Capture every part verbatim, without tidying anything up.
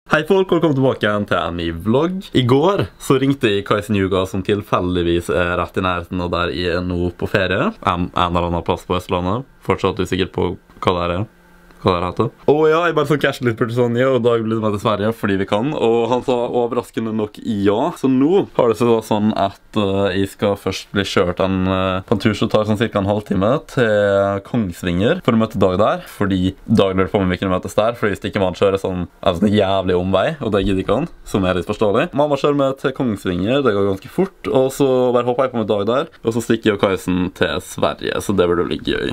Hei folk, velkommen tilbake igjen til en ny vlogg. I går så ringte jeg Kajsen Juga, som tilfeldigvis er rett i nærheten og der jeg er nå på ferie. En, en eller annen plass på Østlandet. Fortsatt usikker på hva det er. Hva det heter. Og ja, jeg bare så cashet litt på Sonja, og da ble det med til Sverige fordi vi kan. Og han sa overraskende nok ja. Så nå har det seg da sånn at uh, jeg skal først bli kjørt en, uh, på en tur som tar sånn cirka en halvtime til Kongsvinger for å møte Dag der. Fordi Dag lurer på om vi kunne møtes der, fordi hvis det ikke var han kjører sånn altså en jævlig omvei, og det gidder ikke han, som er litt forståelig. Mamma kjører med til Kongsvinger, det går ganske fort, og så bare hopper jeg på med Dag der, og så stikker jeg og Kajsen til Sverige, så det burde bli gøy.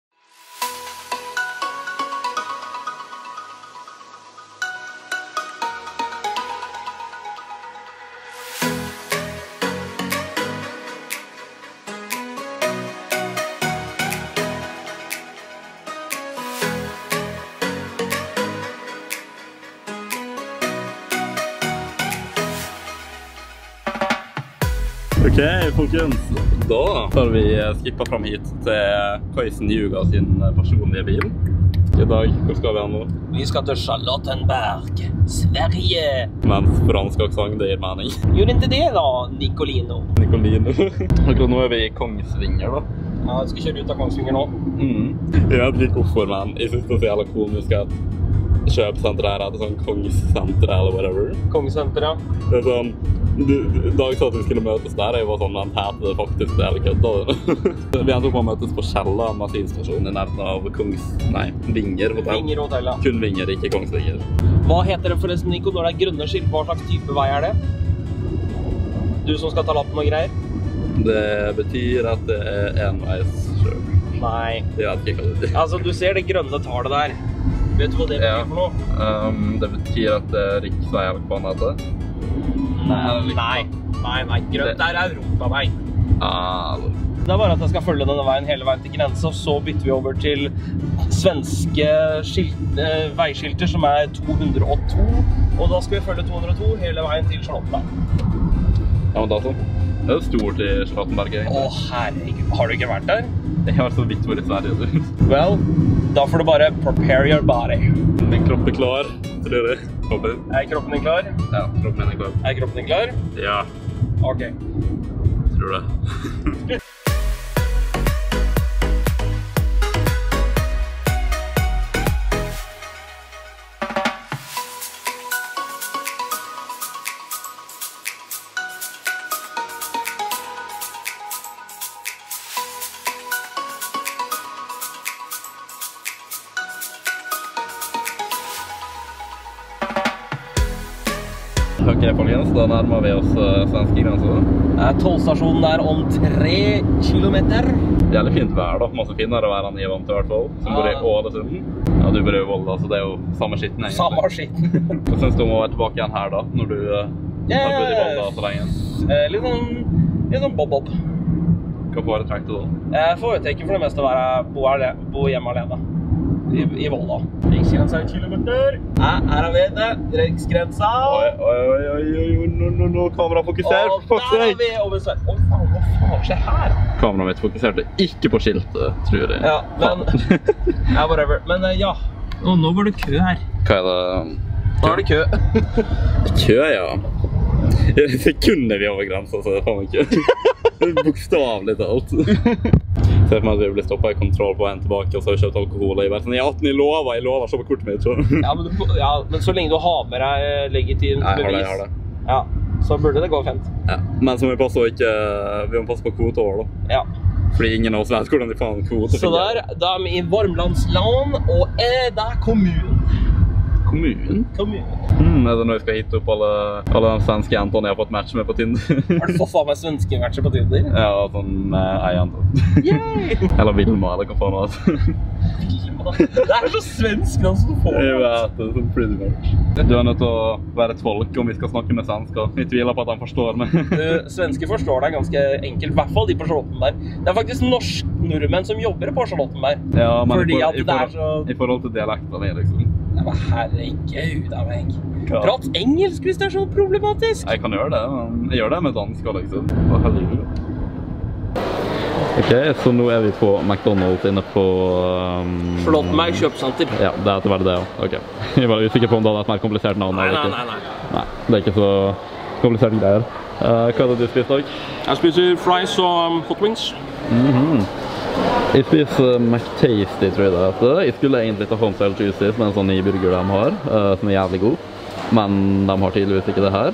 Ok, folkens. Da har vi skippet fram hit til Kajsen Juga sin personlige bil. I dag, hvor skal vi hen nå? Vi skal til Charlottenberg, Sverige. Mens fransk aksent, det gir mening. Gjør ikke det da, Nicolino? Nicolino. Akkurat nå er vi i Kongsvinger da. Ja, vi skal kjøre ut av Kongsvinger nå. Mm. Jeg vet ikke hvorfor, men jeg synes det er så jævla komisk at kjøpesenter her heter sånn Kongsenter eller whatever. Kongsenter, ja. Det er sånn, Dag sa at vi skulle møtes der, jeg var sånn, den heter det faktisk, det er kødda. Vi endte opp å møtes på Kjella massinstasjon i nærheten av Kongs... Nei, Vinger hotell. Vinger hotell, ja. Kun Vinger, ikke Kongsvinger. Hva heter det forresten, Nico, når det er grønne skilt? Hva slags type vei er det? Du som skal ta lappen og greier? Det betyr at det er enveiskjørt. Nei. Jeg vet ikke hva det betyr. Altså, du ser det grønne tallet der. Vet du hva det betyr Ja. for noe? Um, det betyr at det er riksvei eller hva den heter. Nei, nei, nei, nei. Grønt er europavei. Ah, Det er bare at jeg skal følge denne veien hele veien til grense, og så bytter vi over til svenske skilt, eh, veiskilter som er to hundre og to, og da skal vi følge to hundre og to hele veien til Charlottenberg. Ja, men da så. Det er jo stort i Charlottenberg, egentlig. Å herregud, har du ikke vært der? Jeg har så vidt vært i Sverige, du. Vel, da får du bare prepare your body. Min kropp er klar, tror jeg. Håper. Er kroppen din klar? Ja, kroppen min er klar. Er kroppen din klar? Ja, Ok. tror det. Ok, folkens, da nærmer vi oss uh, svenske grenser. Tollstasjonen er om tre kilometer. Jævlig fint vær da, masse finere vær enn jeg vant til i hvert fall, som bor i Ålesund. Ja, du bor i Volda, så det er jo samme skitten egentlig. Samme skitten. Hva synes du om å være tilbake igjen her da, når du uh, har bodd i Volda så lenge? Eh, litt sånn, litt sånn bob-bob. Hva foretrekker du da? Jeg foretrekker for det meste å være, bo, her, bo hjemme alene. I, i Volda. Riksgrensa er kilometer. Ja, her har vi det. Riksgrensa. Oi, oi, oi, oi, oi, nå, nå, nå, kamera fokuser. Og der har vi over Sverige. Å faen, hva faen skjer her? Kameraet mitt fokuserte ikke på skiltet, tror jeg. Ja, men... ja, whatever. Men ja. Og nå var det kø her. Hva er det? Nå er det kø. Kø, ja. I sekunder vi over grensen, så det er faen meg kø. Det er bokstavlig talt. Se for meg at vi blir stoppet i kontroll på en tilbake, og så har vi kjøpt alkohol. Jeg er sånn, jeg er atten, jeg lover, jeg lover, så på kortet mitt. Så. Ja, men, du, ja, men så lenge du har med deg legitimt Nei, jeg har bevis, det, jeg har det. Ja, så burde det gå fint. Ja, men så må vi passe å ikke, vi må passe på kvoteår da. Ja. Fordi ingen av oss vet hvordan de faen kvote Så der, da er vi i Vormlandsland, og er der kommunen. Kommunen? Kommunen. Hmm, er det når jeg skal hit opp alle, alle de svenske jentene jeg har fått match med på Tinder? Har du fått faen meg svenske matcher på Tinder? Ja, sånn med ei jente. Yay! Eller Vilma, eller hva faen var det? Det er så svensk da som du får. Jeg vet det, sånn pretty much. Du er nødt til å være et folk om vi skal snakke med svensker. Jeg tviler på at de forstår meg. Du, svenske forstår deg ganske enkelt, i hvert fall de på Charlottenberg. Det er faktisk norsk nordmenn som jobber på Charlottenberg. Ja, men Fordi i, for, at i, det er for, så... i forhold til dialekten, liksom. Ja, men herregud av meg. Hva? Prat engelsk hvis det er så problematisk. Jeg kan gjøre det, men jeg gjør det med dansk, liksom. Å, herregud. Ok, så nå er vi på McDonald's inne på... Um, Flåttenberg kjøpesenter. Ja, det er etter hvert det, ja. Ok. Jeg var usikker på om det hadde et mer komplisert navn. Nei, nei, nei, nei. Nei, det er ikke så komplisert greier. Uh, hva er det du spiser i dag? Jeg spiser fries og um, hot wings. Mm-hmm. Jeg spiser McTasty, tror jeg det heter. Jeg skulle egentlig ta Homestyle Juices med en sånn ny burger de har, uh, som er jævlig god. Men de har tydeligvis ikke det her.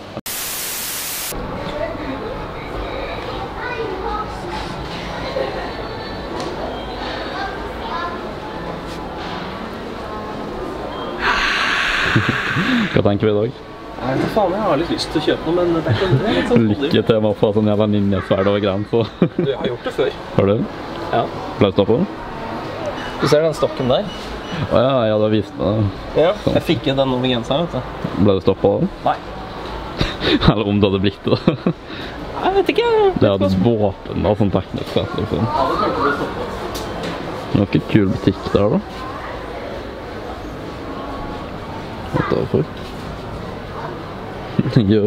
Hva tenker vi i dag? Nei, for faen, jeg har litt lyst til å kjøpe noe, men det er ikke det. Er sånn Lykke til med å få sånn jævla ninjesverd over grensa. Du, jeg har gjort det før. Har du? Ja. Ble du stoppet? Du ser den stokken der? Åja, ja, det har vist meg. Ja, jeg fikk jo den over grensa, vet du. Ble du stoppet da? Nei. Eller om det hadde blitt det. Jeg vet ikke. Det hadde et våpen da, sånn teknisk sett, liksom. Ja, det klarte å bli stoppet. Det var ikke et kul butikk der da. Hva er det for? Jo.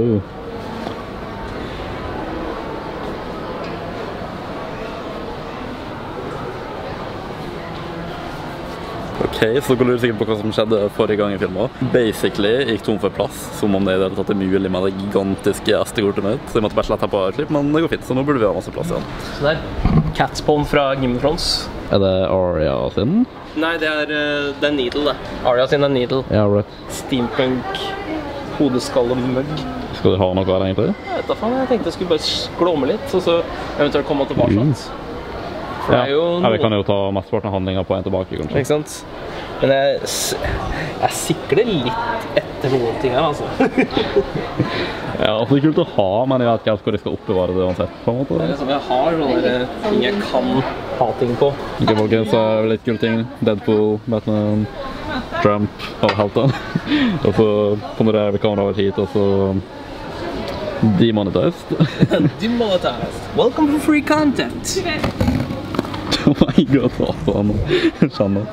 Ok, så går du sikkert på hva som skjedde forrige gang i filmen. Basically gikk tom for plass, som om det i det hele tatt er mulig med det gigantiske S D-kortet mitt. Så jeg måtte bare slette på et klipp, men det går fint, så nå burde vi ha masse plass igjen. Så der, Catspawn fra Game of Thrones. Er det Arya sin? Nei, det er, det er Needle, det. Arya sin er Needle. Ja, right. Steampunk, hodeskallemugg. Skal du ha noe her egentlig? Jeg vet da faen, jeg tenkte jeg skulle bare glåme litt, og så eventuelt komme tilbake. Mm. For det Ja. er jo ja, vi kan jo ta mesteparten av handlinger på en tilbake, kanskje. Ikke sant? Men jeg, s- jeg sikler litt etter noen ting her, altså. Ja, altså det er kult å ha, men jeg vet ikke helt hvor jeg skal oppbevare det uansett, på en måte. Det er liksom, jeg har sånne der ting jeg kan ha ting på. Ok, folkens, så er det litt kule ting. Deadpool, Batman, Trump og heltene. Og så kommer vi kamera over hit, og så demonetized. Demonetized. Welcome to free content. Oh my god, hva faen. Skjønner.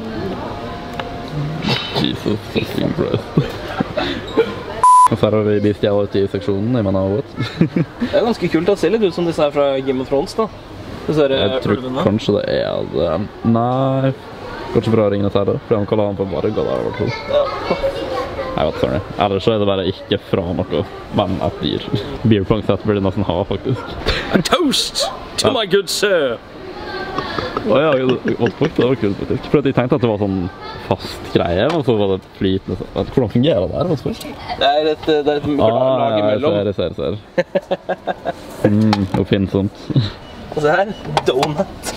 Jesus fucking Christ. Og så her har vi bestiality-seksjonen, jeg mener what? Det er ganske kult, det ser litt ut som disse her fra Game of Thrones, da. Disse her Jeg tror ulvene. kanskje det er det. Nei, går ikke bra å ringe til det, for han kaller han på varga der, i hvert fall. Ja. Jeg vet, sorry. Ellers så er det bare ikke fra noe, men et dyr. Beer pong set burde nesten ha, faktisk. A toast to my good sir. Åja, what fuck, det var kult, faktisk. For jeg tenkte at det var sånn fast greie, og så var det flytende. Hvordan fungerer det der, hva spørs? Det er et, det er et Ah, lag ja, jeg imellom. ser, jeg ser, jeg ser. Mm, oppfinnsomt. Og se her, donut.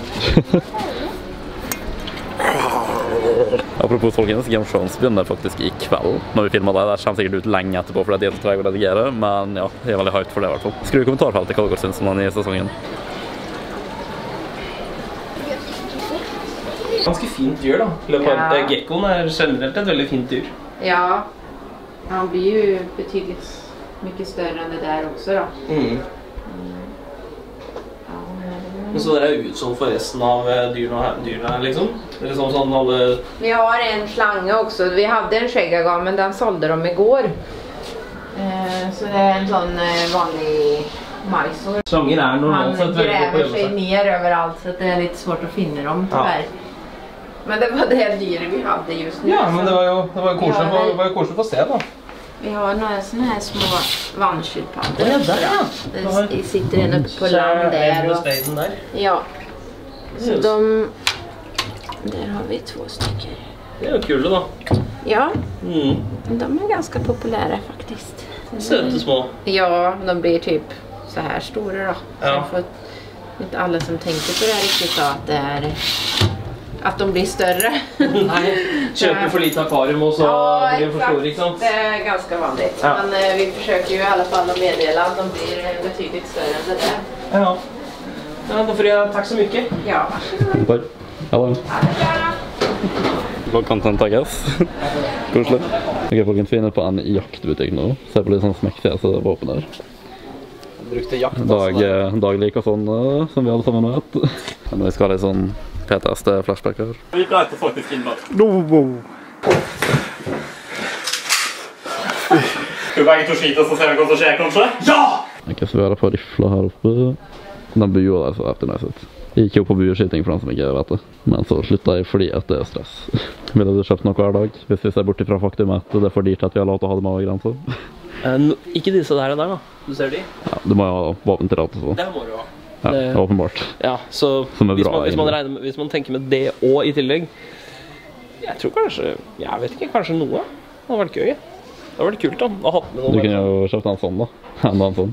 Apropos folkens, Game of Thrones begynner faktisk i kveld når vi filmer det. Det kommer sikkert ut lenge etterpå fordi det er så treg å redigere, men ja, jeg er veldig hyped for det i hvert fall. Skriv i kommentarfeltet hva dere synes om den nye sesongen. Ganske fint dyr, da. Leopard. Ja. Eh, Gekkoen er generelt et veldig fint dyr. Ja, han blir ju betydligt mycket större än det där också då. Mm. Ja, men- Men så dere er utsolgt for resten av eh, dyrene her, dyrene her, liksom? Eller sånn sånn alle... Vi har en slange också. Vi hade en skäggagam men den sålde de igår. Eh, så det är en sån eh, vanlig majsor. Slanger er Han normalt sett veldig godt på å gräver gjemme sig seg. ner överallt så att det är lite svårt att finna dem Ja. tyvärr. Men det var det dyret vi hade just nu. Ja, men det var jo, det var jo koselig, Ja, det- det var jo koselig å få se, da. Vi har några såna här små vandskildpaddor. Ja, där, ja. Det det sitter en uppe på land där. Och, Steinen der. ja. Så Yes. de... Där har vi två stycken. Det er jo kule, da. Ja, Mm. de är ganska populära faktiskt. Søte små. Ja, de blir typ så här stora då. Ja. Sen får inte alla som tänker på det här riktigt då, att det är att de blir större. Nei, kjøper for lite akvarium, og så blir de for store, ikke sant? Det är ganska vanligt. Ja. Men eh, vi försöker ju i alla fall att meddela att de blir eh, betydligt större än det där. Ja. Ja, da får jeg takk så mye. Ja, varsågod. Takk. Hallo. Ha det bra. Vlog content, I guess. Koselig. Ok, folkens, vi er inne på en jaktbutikk nå. Se på litt sånn smekkfjese våpen der. Brukte jakt, Dag, eh, dag liker sånn, eh, som vi alle sammen vet. Men vi skal ha litt sånn P T S D-flashback her. Vi vet faktisk inn med. Skal vi begge to skyte oss og se hva som skjer, kanskje? Ja! Ok, så vi har det på rifla her oppe. Den bua der så heftig nice ut. Jeg gikk jo på bueskyting for den som ikke vet det, men så sluttet jeg fordi at det er stress. Ville du kjøpt noe hver dag, hvis vi ser bort ifra faktum at det er for dyrt at vi har lov til å ha det med grenser? Uh, no, ikke disse der og der da, du ser de? Ja, du må jo ha våpentillatelse. Det må du ha. Ja, det er åpenbart. Ja, så Som er hvis bra, man, hvis, man regner, med- hvis man tenker med det og i tillegg, jeg tror kanskje, jeg vet ikke, kanskje noe. Det har vært gøy. Det har vært kult da, å ha med noe. Du kunne jo kjøpt en sånn da, enda en sånn.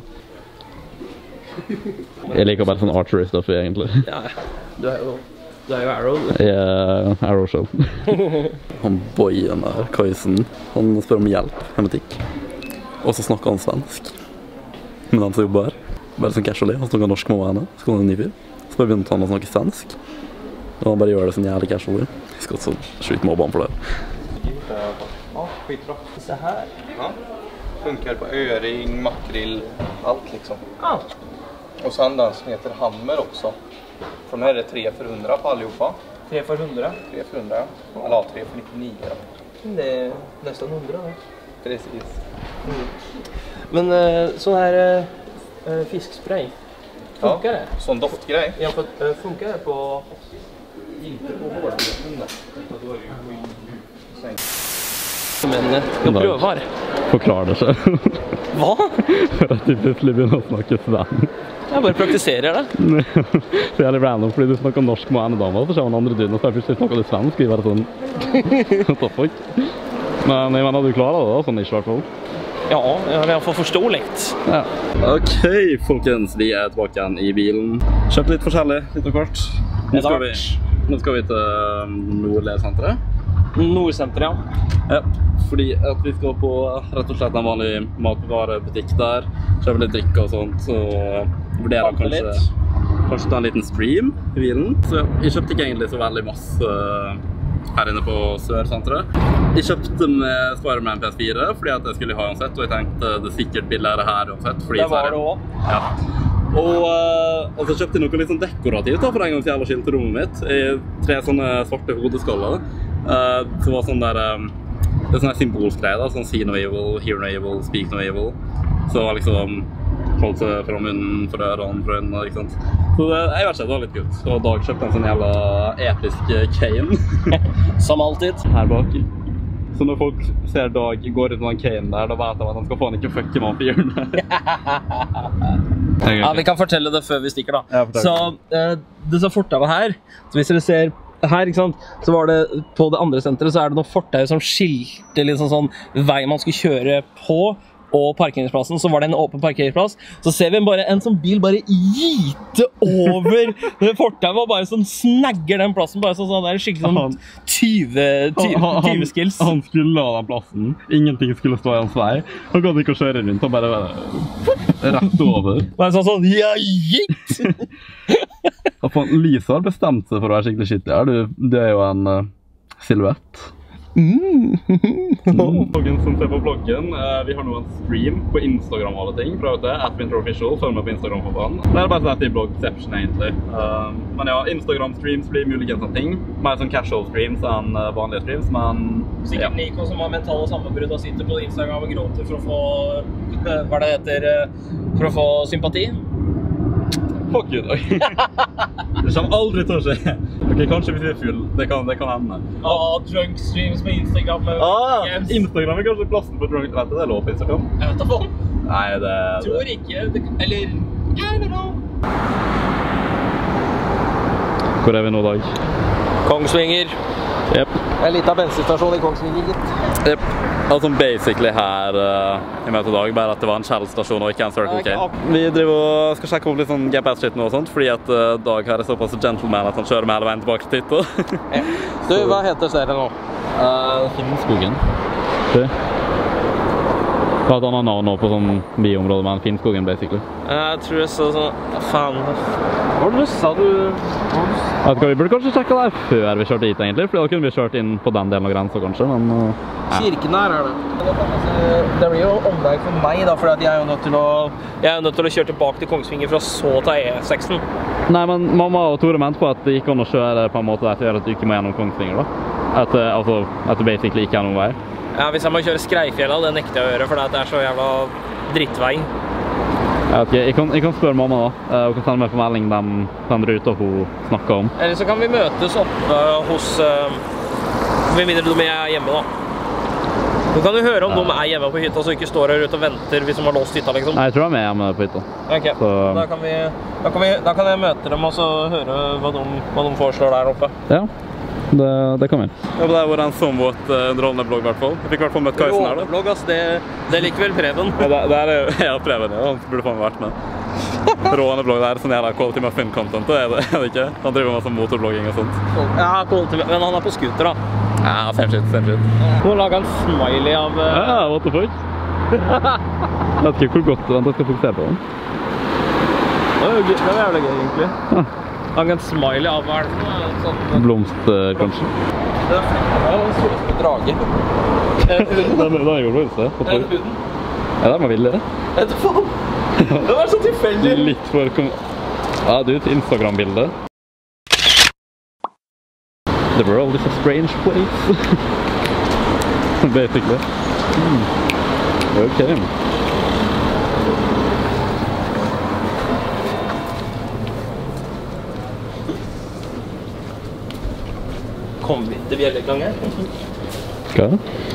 Jeg liker bare sånn archery-stuff egentlig. Ja, du er jo, du er jo Arrow. Du. Jeg er Arrow Show. Han boyen der, Kajsen, han spør om hjelp, hematikk. Og så snakker han svensk. Men han som jobber her, bare sånn casually, han snakker norsk med henne, så kommer han en ny fyr. Så bare begynner han å snakke svensk. Og han bare gjør det sånn jævlig casually. Jeg skal så sjukt mobbe han for det. Ja, skitbra. Se her. Ja. Funkar på öring, makrill, allt liksom. Ah, Och sen den som heter Hammer också. För de här är tre för hundra på allihopa. tre for hundre. tre för hundra, ja. Eller ja, tre för nittionio då. Det er nesten hundre da. Precis. Men uh, sånn her uh, fiskspray, funkar det? Sån doftgrej. Ja, for, uh, funkar det på... Inte på hårdbruken da. Men uh, jeg prøver. Forklar det selv. Hva? For at de plutselig begynner å snakke svensk. Jeg bare praktiserer det. Det er litt random, fordi du snakker norsk med en dame, og så kommer en andre duden, og så plutselig snakker du svensk, vi bare sånn... What the fuck? Men jeg mener, du klarer det da, sånn i hvert fall. Ja, jeg har i hvert fall forstått litt. Ja. Ok, folkens, vi er tilbake igjen i bilen. Kjøpt litt forskjellig, litt og kort. Nå skal vi, nå skal vi til Nordlesenteret. Nordsenteret, ja. Ja, fordi at vi skal på rett og slett en vanlig matvarebutikk der, kjøpe litt drikke og sånt, så vurderer jeg kanskje, kanskje ta en liten stream i bilen. Så jeg kjøpte ikke egentlig så veldig masse her inne på Sørsenteret. Jeg kjøpte med Spider-Man P S fire fordi at jeg skulle ha uansett, og jeg tenkte det er sikkert billigere her uansett. Fordi Det var det også. Ja. Og, uh, og så kjøpte jeg noe litt sånn dekorativt da, for en gang så jævla skilte rommet mitt. I tre sånne svarte hodeskaller. Uh, som var sånn der, um, det er sånn der symbolsk greie da, sånn see no evil, hear no evil, speak no evil. Så det var liksom, holdt seg fra munnen, fra ørene, fra øynene, ikke sant. Så det, jeg vet ikke, det var litt kult. Og Dag kjøpte en sånn jævla episk Kane. Som alltid. Her bak. Så når folk ser Dag gå ut med en Kane der, da vet de at han skal faen ikke fucke med han fyren der. Ja, vi kan fortelle det før vi stikker da. Ja, fortell. Så uh, det som fortauet her, så hvis dere ser her, ikke sant, så var det på det andre senteret så er det noen fortau som skilte litt sånn, sånn vei man skulle kjøre på, og parkeringsplassen, så var det en åpen parkeringsplass. Så ser vi bare en sånn bil bare gite over fortauet og bare sånn snagger den plassen, bare sånn, sånn der skikkelig sånn tyve-skills. Han, han skulle ha den plassen. Ingenting skulle stå i hans vei. Han kan ikke kjøre rundt, han bare rett over. Bare sånn sånn, ja, gitt! Lisa har bestemt seg for å være skikkelig skittig her. Du, det er jo en uh, silhuett. Mm. Folkens som ser på bloggen, uh, vi har nå en stream på Instagram og alle ting. Prøv det, at WinterOfficial, følg med på Instagram for faen. Det er bare sånn i bloggception egentlig. Uh, men ja, Instagram-streams blir muligens en ting. Mer sånn casual streams enn uh, vanlige streams, men... Sikkert ja. Nico som har mentale sammenbrudd og sitter på Instagram og gråter for å få, uh, hva det heter, uh, for å få sympati. Fuck you, Dag. Det kommer aldri til å skje. Ok, kanskje hvis vi er full. Det kan, det kan hende. Ah, drunk streams på Instagram. Ah, Yes. Instagram er kanskje plassen for drunk. Vet du, det er lov på Instagram. Jeg vet da faen. Nei, det... Tror ikke. Det, eller, I don't know. Hvor er vi nå, Dag? Kongsvinger. Jep. En liten bensinstasjon i Kongsvinger, gitt. Jep. Altså basically her uh, i møte i dag, bare at det var en Shell-stasjon og ikke en Circle K. Vi driver og skal sjekke opp litt sånn G P S-skitt nå og sånt, fordi at uh, Dag her er såpass gentleman at han kjører med hele veien tilbake til hytta. Du, hva heter stedet nå? Uh, Finnskogen. Det. Det var et annet navn nå på sånn biområde, men Finnskogen basically. Jeg tror jeg så sånn, faen. Hva var det du sa du? Jeg vet ikke, vi burde kanskje sjekke der før vi kjørte hit egentlig, for da kunne vi kjørt inn på den delen av grensen kanskje, men... Uh, ja. Kirken her er det. Det blir jo omvei for meg da, for jeg er jo nødt til å... Jeg er jo nødt til å kjøre tilbake til Kongsvinger fra så ta E seks-en. Nei, men mamma og Tore mente på at det gikk an å kjøre på en måte der til at du ikke må gjennom Kongsvinger da. At, altså, at det basically ikke er noen vei. Ja, hvis jeg må kjøre Skreifjella, det nekter jeg å gjøre, for det er så jævla drittvei. Jeg vet ikke, jeg kan, jeg kan spørre mamma da. Hun kan sende meg på melding den, den ruta hun snakket om. Eller så kan vi møtes oppe hos, uh, med mindre de er hjemme da. Du kan jo høre om ja. De er hjemme på hytta, så ikke står her ute og venter hvis de har låst hytta liksom. Nei, jeg tror de er hjemme på hytta. Ok, så... da, kan vi, da, kan vi, da kan jeg møte dem og så høre hva de, hva de foreslår der oppe. Ja. Det, det kan vi. Ja, det var en sånn våt uh, underholdende blogg i hvert fall. Jeg fikk i hvert fall møtt Kajsen her da. Blogg, ass, det, det liker vel Preben. Ja, det, det er ja, Preben, ja. Han burde faen vært med. Rående blogg der, sånn jævla quality muffin content, det er det, er det ikke? Han driver med sånn motorblogging og sånt. Ja, quality, men han er på scooter da. Ja, same shit, same shit. Nå lager han smiley av... Uh... Ja, what the fuck? Jeg vet ikke hvor godt vent, jeg skal fokusere på den. Det er jo gøy, det er jævlig gøy egentlig. Ja. Han kan smiley av hva er det for noe? Sånn... Blomst, kanskje. Det er en stor drage. En hund. Den er jo blomst, det. En hund. Ja, den var vildere. Vet du faen? Det var så tilfeldig. Litt for... Ja, du, et Instagram-bilde. The world is a strange place. Basically. Mm. Okay. Kom vi til Bjelleklang her? Hva?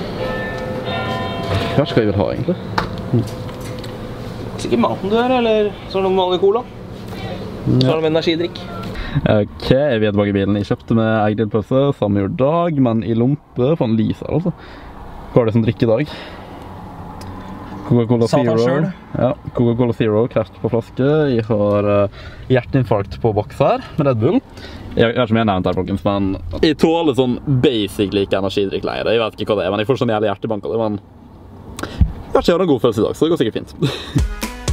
Hva skal jeg vel ha egentlig? Mm. Sikkert maten du er, eller så er det noen vanlig cola. Så er det med energidrikk. Ok, jeg vet bak i bilen. Jeg kjøpte med eggdelpølse samme gjør dag, men i lompe for en Lisa altså. Hva er det som drikker i dag? Coca-Cola Zero. Ja, Coca-Cola Zero, kreft på flaske. Jeg har uh, hjerteinfarkt på boks her med Red Bull. Jeg har ikke mer nevnt her, folkens, men jeg tåler sånn basic like energidrikk lenger. Jeg vet ikke hva det er, men jeg får sånn jævlig hjertebank av det, men jeg har ikke hatt en god følelse i dag, så det går sikkert fint.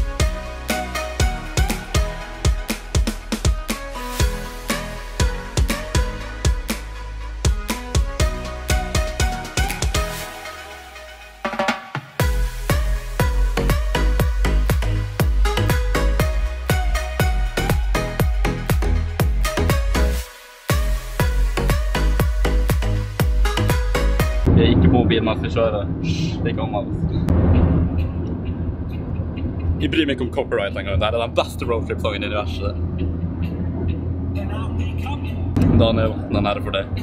Jeg er ikke på bil mens jeg kjører. Det er ikke annet. Jeg bryr meg ikke om copyright en gang. Det er den beste roadtrip-sangen i universet. Daniel, den er det for deg.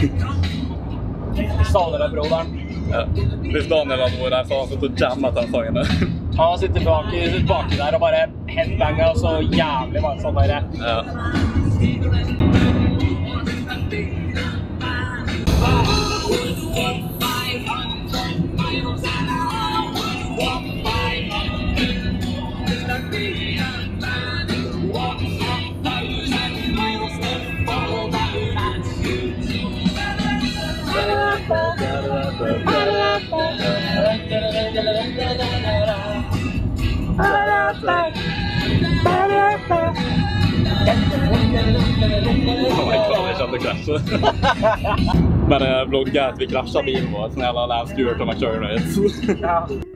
Vi staler deg, broderen. Ja. Hvis Daniel hadde vært her, så hadde han sittet og jammet den sangen der. Han sitter baki, baki der og bare headbanger så jævlig mange sånn der. Ja. Men jeg vlogget at vi krasjet bilen vår, sånn jævla Lance Stewart og McJourney.